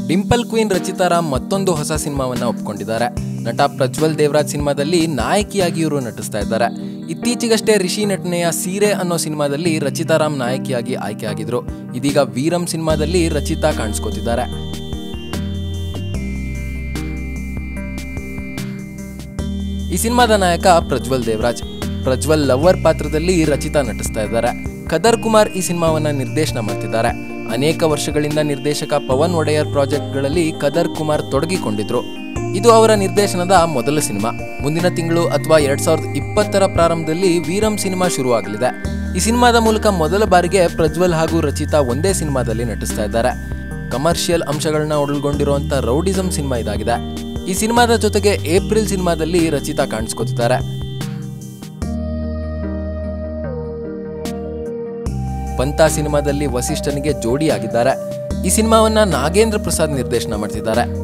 Dimple queen Rachita Ram ಮತ್ತೊಂದು ಹೊಸ ಸಿನಿಮಾವನ್ನ ಒಪ್ಪಿಕೊಂಡಿದ್ದಾರೆ. ನಟ ಪ್ರಜ್ವಲ್ ದೇವರಾಜ್ ಸಿನಿಮಾದಲ್ಲಿ ನಾಯಕಿಯಾಗಿ ಇವರು ನಟಿಸ್ತಾ ಇದ್ದಾರೆ. ಇತ್ತೀಚೆಗಷ್ಟೇ ರಿಷಿ ನಟನೆಯ ಸೀರೆ ಅನ್ನೋ ಸಿನಿಮಾದಲ್ಲಿ ರಚಿತಾ ರಾಮ್ ನಾಯಕಿಯಾಗಿ ಆಯ್ಕೆಯಾಗಿದ್ರು. ಇದೀಗ ವೀರಂ ಸಿನಿಮಾದಲ್ಲಿ ರಚಿತಾ ಕಾಣಿಸ್ಕೊತಿದ್ದಾರೆ. ಈ ಸಿನಿಮಾದ ನಾಯಕ ಪ್ರಜ್ವಲ್ ದೇವರಾಜ್. ಪ್ರಜ್ವಲ್ ಲವರ್ ಪಾತ್ರದಲ್ಲಿ ರಚಿತಾ ನಟಿಸ್ತಾ ಇದ್ದಾರೆ. ಖದರ್ ಕುಮಾರ್ ಈ ಸಿನಿಮಾವನ್ನ ನಿರ್ದೇಶನ ಮಾಡ್ತಿದ್ದಾರೆ. ಅನೇಕ ವರ್ಷಗಳಿಂದ ನಿರ್ದೇಶಕ ಪವನ್ ಒಡೆಯರ್ ಪ್ರಾಜೆಕ್ಟ್ಗಳಲ್ಲಿ ಖದರ್ ಕುಮಾರ್ ತೊಡಗಿಕೊಂಡಿದ್ರು. ಇದು ಅವರ ನಿರ್ದೇಶನದ ಮೊದಲ ಸಿನಿಮಾ. ಮುಂದಿನ ತಿಂಗಳು ಅಥವಾ 2020ರ ಪ್ರಾರಂಭದಲ್ಲಿ ವೀರಂ ಸಿನಿಮಾ ಶುರುವಾಗಲಿದೆ. ಈ ಸಿನಿಮಾದ ಮೂಲಕ ಮೊದಲ ಬಾರಿಗೆ ಪ್ರಜ್ವಲ್ ಹಾಗೂ ರಚಿತಾ ಒಂದೇ ಸಿನಿಮಾದಲ್ಲಿ ನಟಿಸ್ತಾ ಇದ್ದಾರೆ. ಕಮರ್ಷಿಯಲ್ ಅಂಶಗಳನ್ನ ಒಳಗೊಂಡಿರುವಂತ ರೌಡಿಸಂ ಸಿನಿಮಾ ಇದಾಗಿದೆ. ಈ ಸಿನಿಮಾದ ಜೊತೆಗೆ ಏಪ್ರಿಲ್ ಸಿನಿಮಾದಲ್ಲಿ ರಚಿತಾ ಕಾಣಿಸ್ಕೊತಿದ್ದಾರೆ. ಪಂತ ಸಿನಿಮಾದಲ್ಲಿ ವಸಿಷ್ಠನಿಗೆ ಜೋಡಿಯಾಗಿದ್ದಾರೆ. ಈ ಸಿನಿಮಾವನ್ನ ನಾಗೇಂದ್ರ ಪ್ರಸಾದ್ ನಿರ್ದೇಶನ ಮಾಡ್ತಿದ್ದಾರೆ.